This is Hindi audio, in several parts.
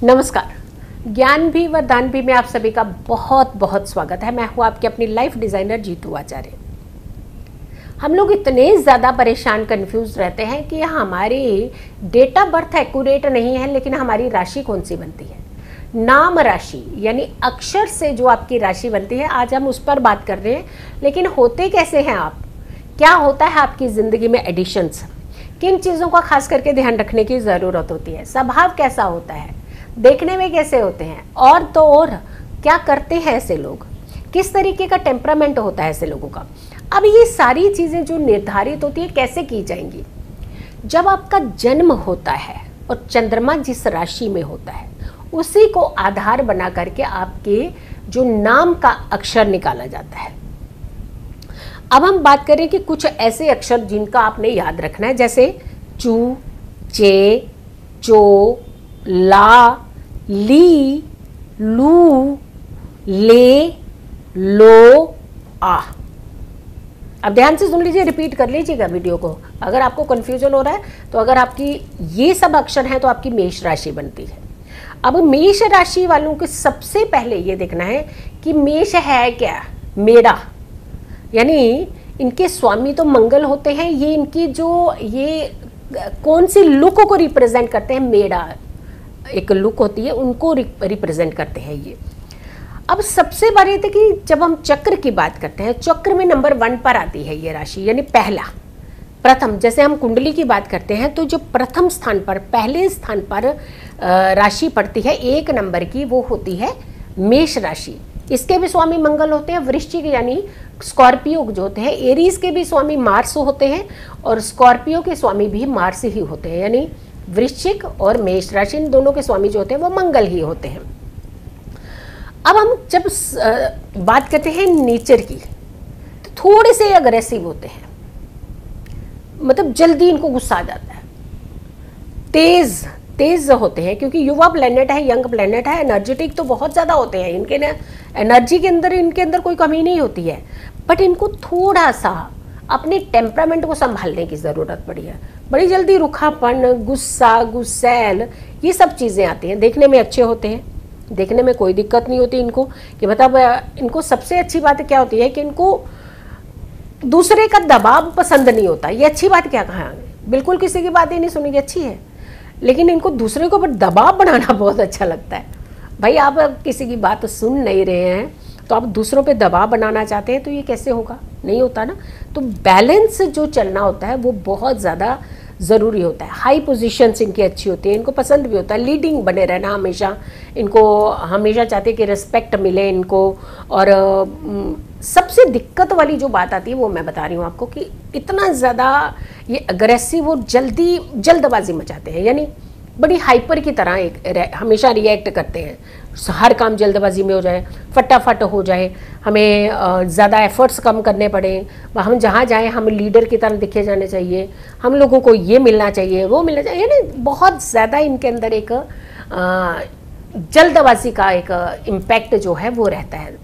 नमस्कार। ज्ञान भी व दान भी में आप सभी का बहुत बहुत स्वागत है। मैं हूँ आपके अपनी लाइफ डिज़ाइनर जीतू आचार्य। हम लोग इतने ज़्यादा परेशान कंफ्यूज रहते हैं कि हमारी डेट ऑफ बर्थ एक्यूरेट नहीं है, लेकिन हमारी राशि कौन सी बनती है, नाम राशि यानी अक्षर से जो आपकी राशि बनती है, आज हम उस पर बात कर रहे हैं। लेकिन होते कैसे हैं आप, क्या होता है आपकी ज़िंदगी में एडिशंस, किन चीज़ों का खास करके ध्यान रखने की ज़रूरत होती है, स्वभाव कैसा होता है, देखने में कैसे होते हैं, और तो और क्या करते हैं ऐसे लोग, किस तरीके का टेम्परामेंट होता है ऐसे लोगों का। अब ये सारी चीज़ें जो निर्धारित होती है कैसे की जाएंगी, जब आपका जन्म होता है और चंद्रमा जिस राशि में होता है उसी को आधार बना करके आपके जो नाम का अक्षर निकाला जाता है। अब हम बात करें कि कुछ ऐसे अक्षर जिनका आपने याद रखना है, जैसे चू, चे, चो, ला, ली, लू, ले, लो, आ। अब ध्यान से सुन लीजिए, रिपीट कर लीजिएगा वीडियो को अगर आपको कंफ्यूजन हो रहा है तो। अगर आपकी ये सब अक्षर हैं तो आपकी मेष राशि बनती है। अब मेष राशि वालों को सबसे पहले ये देखना है कि मेष है क्या, मेड़ा, यानी इनके स्वामी तो मंगल होते हैं। ये इनकी जो ये कौन सी लुक को रिप्रेजेंट करते हैं, मेड़ा एक लुक होती है, उनको रिप्रेजेंट करते हैं ये। अब सबसे बड़ी थी कि जब हम चक्र की बात करते हैं, चक्र में नंबर 1 पर आती है ये राशि, यानी पहला, प्रथम। जैसे हम कुंडली की बात करते हैं तो जो प्रथम स्थान पर, पहले स्थान पर राशि पड़ती है 1 नंबर की, वो होती है मेष राशि। इसके भी स्वामी मंगल होते हैं। वृश्चिक यानी स्कॉर्पियो जो होते हैं, एरीज के भी स्वामी मार्स होते हैं और स्कॉर्पियो के स्वामी भी मार्स ही होते हैं, यानी वृश्चिक और मेष राशि इन दोनों के स्वामी जो होते हैं वो मंगल ही होते हैं। अब हम जब बात करते हैं नेचर की, तो थोड़े से अग्रेसिव होते हैं, मतलब जल्दी इनको गुस्सा आ जाता है, तेज होते हैं, क्योंकि युवा प्लेनेट है, यंग प्लेनेट है। एनर्जेटिक तो बहुत ज़्यादा होते हैं, इनके ना एनर्जी के अंदर, इनके अंदर कोई कमी नहीं होती है, बट इनको थोड़ा सा अपने टेम्परामेंट को संभालने की ज़रूरत पड़ी है। बड़ी जल्दी रुखापन, गुस्सा, गुस्सैल, ये सब चीज़ें आती हैं। देखने में अच्छे होते हैं, देखने में कोई दिक्कत नहीं होती इनको, कि मतलब इनको सबसे अच्छी बात क्या होती है कि इनको दूसरे का दबाव पसंद नहीं होता। ये अच्छी बात क्या कहा, बिल्कुल किसी की बात ही नहीं सुनेगी, अच्छी है, लेकिन इनको दूसरे को पर दबाव बनाना बहुत अच्छा लगता है। भाई आप किसी की बात सुन नहीं रहे हैं तो आप दूसरों पे दबाव बनाना चाहते हैं, तो ये कैसे होगा, नहीं होता ना। तो बैलेंस जो चलना होता है वो बहुत ज़्यादा ज़रूरी होता है। हाई पोजीशंस इनकी अच्छी होती है, इनको पसंद भी होता है, लीडिंग बने रहना हमेशा, इनको हमेशा चाहते हैं कि रिस्पेक्ट मिले इनको। और सबसे दिक्कत वाली जो बात आती है वो मैं बता रही हूँ आपको, कि इतना ज़्यादा ये अग्रेसिव और जल्दबाजी मचाते हैं, यानी बड़ी हाइपर की तरह एक हमेशा रिएक्ट करते हैं। हर काम जल्दबाजी में हो जाए, फटाफट हो जाए, हमें ज़्यादा एफर्ट्स कम करने पड़े, हम जहाँ जाएं हम लीडर की तरह दिखे जाने चाहिए, हम लोगों को ये मिलना चाहिए, वो मिलना चाहिए, यानी बहुत ज़्यादा इनके अंदर एक जल्दबाजी का एक इम्पैक्ट जो है वो रहता है।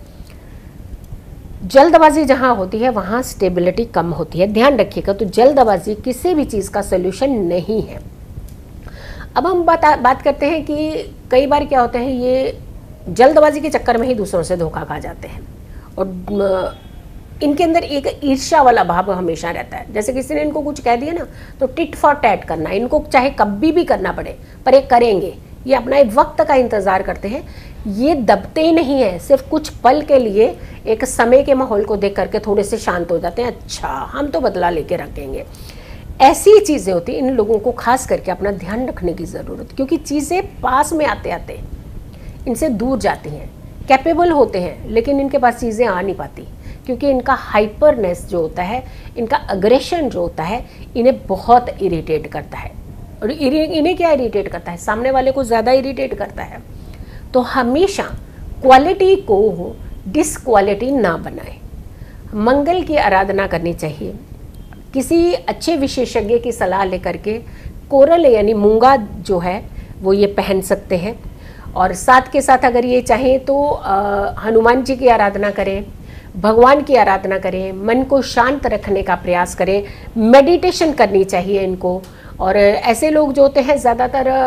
जल्दबाजी जहाँ होती है वहाँ स्टेबिलिटी कम होती है, ध्यान रखिएगा। तो जल्दबाजी किसी भी चीज़ का सोल्यूशन नहीं है। अब हम बात करते हैं कि कई बार क्या होता है, ये जल्दबाजी के चक्कर में ही दूसरों से धोखा खा जाते हैं, और इनके अंदर एक ईर्ष्या वाला भाव हमेशा रहता है। जैसे किसी ने इनको कुछ कह दिया ना, तो टिट फॉर टैट करना, इनको चाहे कभी भी करना पड़े पर ये करेंगे। ये अपना एक वक्त का इंतज़ार करते हैं, ये दबते ही नहीं है, सिर्फ कुछ पल के लिए एक समय के माहौल को देख करके थोड़े से शांत हो जाते हैं, अच्छा हम तो बदला लेके रखेंगे। ऐसी चीज़ें होती हैं, इन लोगों को खास करके अपना ध्यान रखने की ज़रूरत, क्योंकि चीज़ें पास में आते आते इनसे दूर जाती हैं। कैपेबल होते हैं लेकिन इनके पास चीज़ें आ नहीं पाती, क्योंकि इनका हाइपरनेस जो होता है, इनका अग्रेशन जो होता है, इन्हें बहुत इरिटेट करता है। और इन्हें क्या इरिटेट करता है, सामने वाले को ज़्यादा इरिटेट करता है। तो हमेशा क्वालिटी को डिसक्वालिटी ना बनाए, मंगल की आराधना करनी चाहिए। किसी अच्छे विशेषज्ञ की सलाह लेकर के कोरल यानी मूंगा जो है वो ये पहन सकते हैं, और साथ के साथ अगर ये चाहें तो हनुमान जी की आराधना करें, भगवान की आराधना करें, मन को शांत रखने का प्रयास करें, मेडिटेशन करनी चाहिए इनको। और ऐसे लोग जो होते हैं ज़्यादातर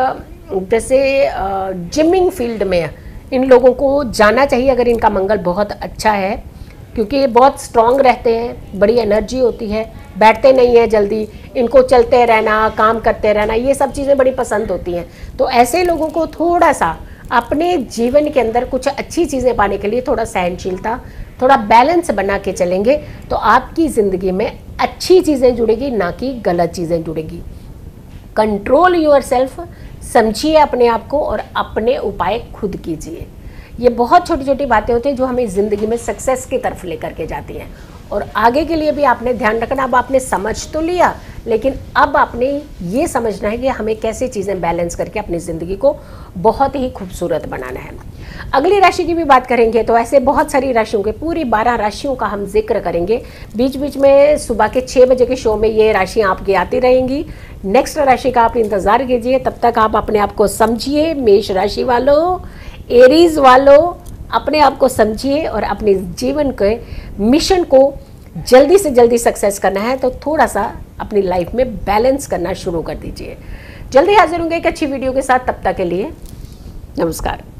जैसे जिमिंग फील्ड में इन लोगों को जाना चाहिए अगर इनका मंगल बहुत अच्छा है, क्योंकि ये बहुत स्ट्रांग रहते हैं, बड़ी एनर्जी होती है, बैठते नहीं है जल्दी, इनको चलते रहना, काम करते रहना, ये सब चीज़ें बड़ी पसंद होती हैं। तो ऐसे लोगों को थोड़ा सा अपने जीवन के अंदर कुछ अच्छी चीज़ें पाने के लिए थोड़ा सहनशीलता, थोड़ा बैलेंस बना के चलेंगे तो आपकी ज़िंदगी में अच्छी चीज़ें जुड़ेगी, ना कि गलत चीज़ें जुड़ेगी। कंट्रोल योरसेल्फ, समझिए अपने आप को और अपने उपाय खुद कीजिए। ये बहुत छोटी छोटी बातें होती हैं जो हमें ज़िंदगी में सक्सेस की तरफ लेकर के जाती हैं। और आगे के लिए भी आपने ध्यान रखना। अब आपने समझ तो लिया, लेकिन अब आपने ये समझना है कि हमें कैसे चीज़ें बैलेंस करके अपनी ज़िंदगी को बहुत ही खूबसूरत बनाना है। अगली राशि की भी बात करेंगे तो ऐसे बहुत सारी राशियों के, पूरी 12 राशियों का हम जिक्र करेंगे। बीच बीच में सुबह के 6 बजे के शो में ये राशियाँ आपकी आती रहेंगी। नेक्स्ट राशि का आप इंतज़ार कीजिए। तब तक आप अपने आप को समझिए। मेष राशि वालों, एरीज वालों, अपने आप को समझिए और अपने जीवन के मिशन को जल्दी से जल्दी सक्सेस करना है तो थोड़ा सा अपनी लाइफ में बैलेंस करना शुरू कर दीजिए। जल्दी हाजिर होंगे एक अच्छी वीडियो के साथ। तब तक के लिए नमस्कार।